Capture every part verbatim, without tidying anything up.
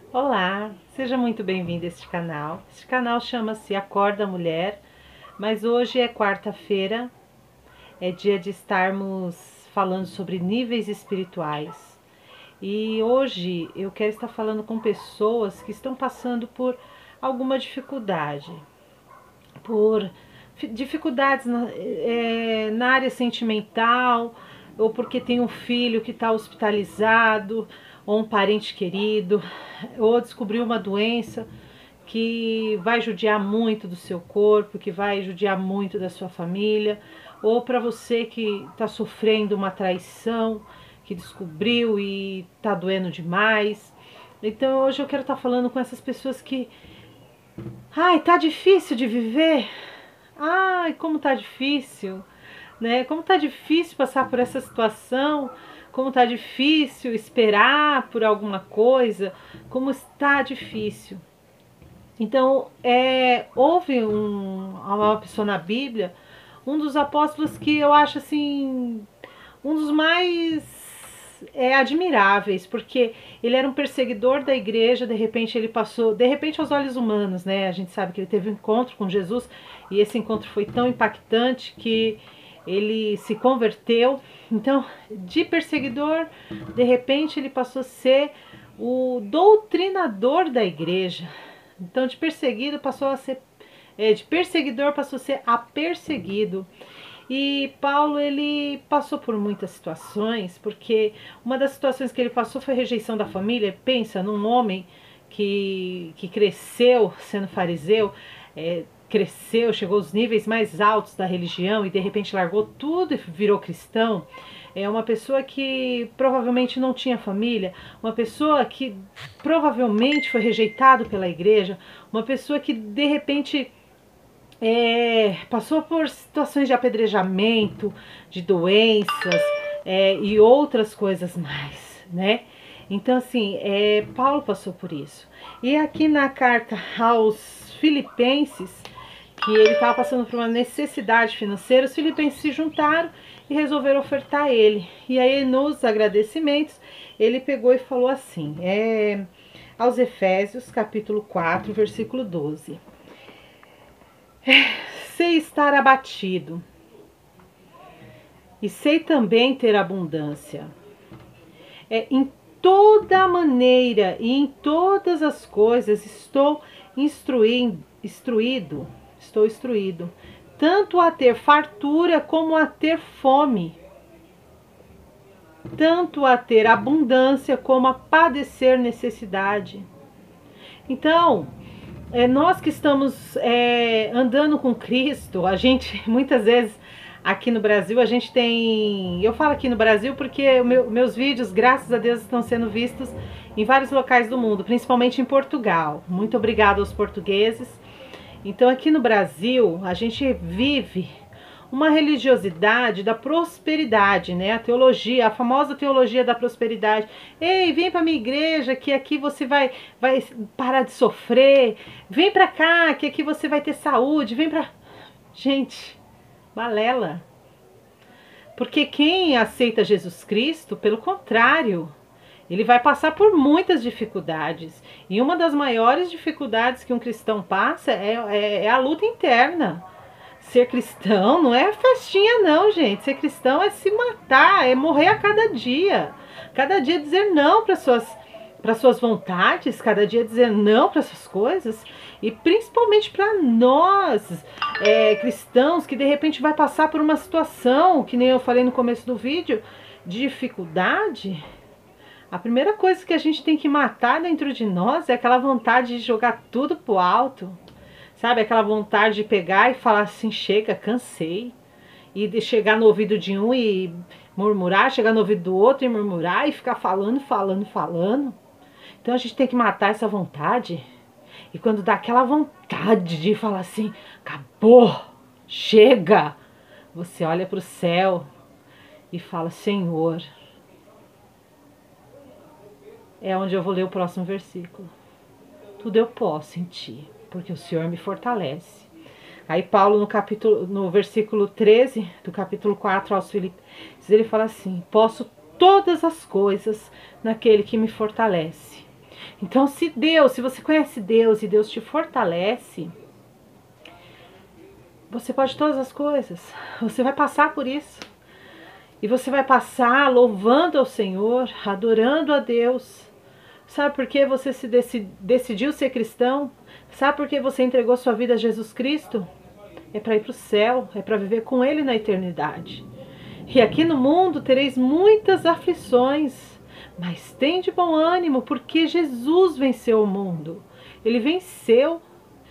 Olá, seja muito bem-vindo a este canal. Este canal chama-se Acorda Mulher, mas hoje é quarta-feira, é dia de estarmos falando sobre níveis espirituais. E hoje eu quero estar falando com pessoas que estão passando por alguma dificuldade, por dificuldades na, é, na área sentimental, ou porque tem um filho que está hospitalizado, ou um parente querido, ou descobriu uma doença que vai judiar muito do seu corpo, que vai judiar muito da sua família, ou para você que está sofrendo uma traição, que descobriu e está doendo demais. Então hoje eu quero estar falando com essas pessoas que, ai, tá difícil de viver. Ai, como tá difícil, né? Como tá difícil passar por essa situação, como tá difícil esperar por alguma coisa, como está difícil. Então, é, houve um, uma pessoa na Bíblia, um dos apóstolos que eu acho assim, um dos mais é, admiráveis, porque ele era um perseguidor da igreja, de repente ele passou, de repente aos olhos humanos, né? A gente sabe que ele teve um encontro com Jesus e esse encontro foi tão impactante que ele se converteu. Então, de perseguidor, de repente ele passou a ser o doutrinador da igreja. Então, de perseguido passou a ser, é, de perseguidor passou a ser aperseguido. E Paulo, ele passou por muitas situações, porque uma das situações que ele passou foi a rejeição da família. Pensa num homem que, que cresceu sendo fariseu, é, cresceu, chegou aos níveis mais altos da religião e de repente largou tudo e virou cristão. É uma pessoa que provavelmente não tinha família, uma pessoa que provavelmente foi rejeitado pela igreja, uma pessoa que de repente é, passou por situações de apedrejamento, de doenças é, e outras coisas mais, né? Então, assim, é, Paulo passou por isso. E aqui na carta aos Filipenses, que ele estava passando por uma necessidade financeira, os filipenses se juntaram e resolveram ofertar a ele. E aí, nos agradecimentos, ele pegou e falou assim, é, aos Efésios, capítulo quatro, versículo doze. Sei estar abatido, e sei também ter abundância. É, em toda maneira e em todas as coisas estou instruindo, instruído, estou instruído, tanto a ter fartura como a ter fome, tanto a ter abundância como a padecer necessidade. Então, é, nós que estamos é, andando com Cristo, a gente muitas vezes aqui no Brasil, a gente tem, eu falo aqui no Brasil porque meu, meus vídeos, graças a Deus, estão sendo vistos em vários locais do mundo, principalmente em Portugal. Muito obrigada aos portugueses. Então aqui no Brasil, a gente vive uma religiosidade da prosperidade, né? A teologia, a famosa teologia da prosperidade. Ei, vem para minha igreja que aqui você vai vai parar de sofrer. Vem para cá que aqui você vai ter saúde. Vem para gente, balela. Porque quem aceita Jesus Cristo, pelo contrário, ele vai passar por muitas dificuldades. E uma das maiores dificuldades que um cristão passa é, é, é a luta interna. Ser cristão não é festinha não, gente. Ser cristão é se matar, é morrer a cada dia. Cada dia dizer não para suas para suas vontades, cada dia dizer não para essas coisas. E principalmente para nós, é, cristãos, que de repente vai passar por uma situação, que nem eu falei no começo do vídeo, de dificuldade. A primeira coisa que a gente tem que matar dentro de nós é aquela vontade de jogar tudo pro alto. Sabe, aquela vontade de pegar e falar assim, chega, cansei. E de chegar no ouvido de um e murmurar, chegar no ouvido do outro e murmurar e ficar falando, falando, falando. Então a gente tem que matar essa vontade. E quando dá aquela vontade de falar assim, acabou, chega, você olha para o céu e fala, Senhor, é onde eu vou ler o próximo versículo. Tudo eu posso em ti, porque o Senhor me fortalece. Aí Paulo no capítulo, no versículo treze do capítulo quatro aos Filipenses, ele fala assim, posso todas as coisas naquele que me fortalece. Então, se Deus, se você conhece Deus e Deus te fortalece, você pode todas as coisas. Você vai passar por isso. E você vai passar louvando ao Senhor, adorando a Deus. Sabe por que você se decidiu ser cristão? Sabe por que você entregou sua vida a Jesus Cristo? É para ir para o céu, é para viver com Ele na eternidade. E aqui no mundo tereis muitas aflições, mas tem de bom ânimo, porque Jesus venceu o mundo. Ele venceu.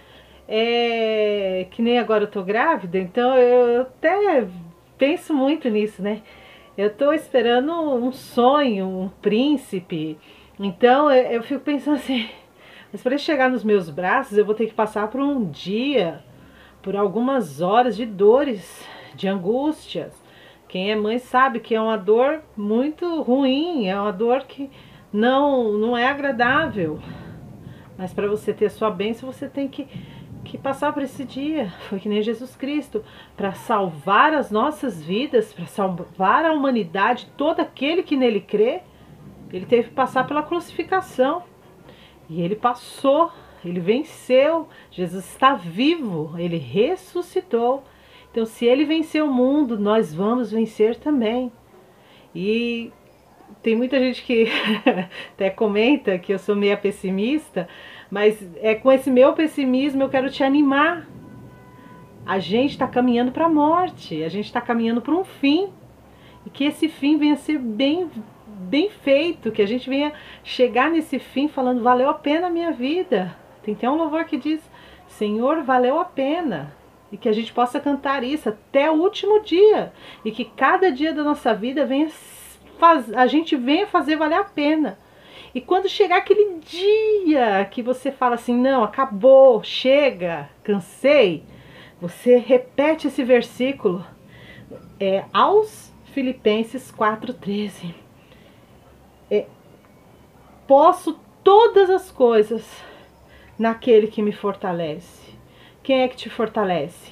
É que nem agora eu tô grávida, então eu até penso muito nisso, né? Eu tô esperando um sonho, um príncipe. Então eu, eu fico pensando assim, mas para ele chegar nos meus braços, eu vou ter que passar por um dia, por algumas horas de dores, de angústias. Quem é mãe sabe que é uma dor muito ruim, é uma dor que não, não é agradável. Mas para você ter a sua bênção, você tem que, que passar por esse dia. Foi que nem Jesus Cristo, para salvar as nossas vidas, para salvar a humanidade, todo aquele que nele crê, ele teve que passar pela crucificação. E ele passou, ele venceu. Jesus está vivo, ele ressuscitou. Então, se ele venceu o mundo, nós vamos vencer também. E tem muita gente que até comenta que eu sou meio pessimista, mas é com esse meu pessimismo eu quero te animar. A gente está caminhando para a morte, a gente está caminhando para um fim. E que esse fim venha a ser bem, bem feito, que a gente venha chegar nesse fim falando, valeu a pena a minha vida. Tem até um louvor que diz, Senhor, valeu a pena. E que a gente possa cantar isso até o último dia. E que cada dia da nossa vida venha faz, a gente venha fazer valer a pena. E quando chegar aquele dia que você fala assim, não, acabou, chega, cansei, você repete esse versículo é, aos Filipenses quatro, treze. É, posso todas as coisas naquele que me fortalece. Quem é que te fortalece?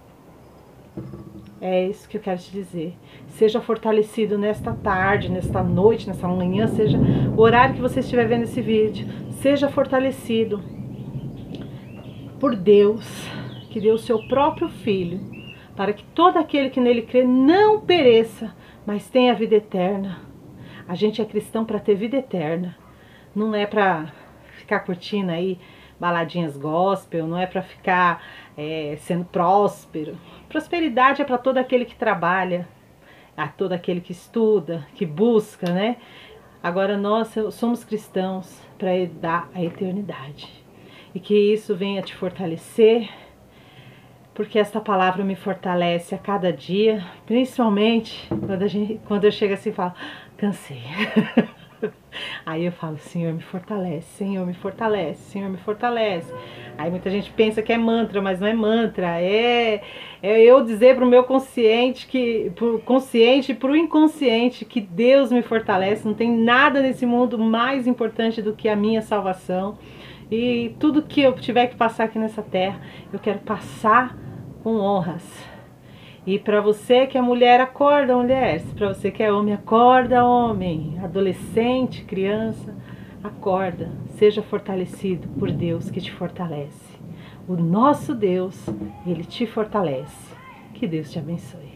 É isso que eu quero te dizer. Seja fortalecido nesta tarde, nesta noite, nessa manhã, seja o horário que você estiver vendo esse vídeo. Seja fortalecido por Deus, que deu o seu próprio Filho, para que todo aquele que nele crê não pereça, mas tenha a vida eterna. A gente é cristão para ter vida eterna. Não é para ficar curtindo aí baladinhas gospel, não é para ficar é, sendo próspero. Prosperidade é para todo aquele que trabalha, a todo aquele que estuda, que busca, né? Agora nós somos cristãos para dar a eternidade. E que isso venha te fortalecer, porque esta palavra me fortalece a cada dia, principalmente quando, a gente, quando eu chego assim e falo, cansei. Aí eu falo, Senhor, me fortalece, Senhor, me fortalece, Senhor, me fortalece. Aí muita gente pensa que é mantra, mas não é mantra, é, é eu dizer para o meu consciente, que, pro consciente e para o inconsciente que Deus me fortalece. Não tem nada nesse mundo mais importante do que a minha salvação. E tudo que eu tiver que passar aqui nessa terra, eu quero passar com honras. E para você que é mulher, acorda, mulher. Para você que é homem, acorda, homem. Adolescente, criança, acorda. Seja fortalecido por Deus que te fortalece. O nosso Deus, Ele te fortalece. Que Deus te abençoe.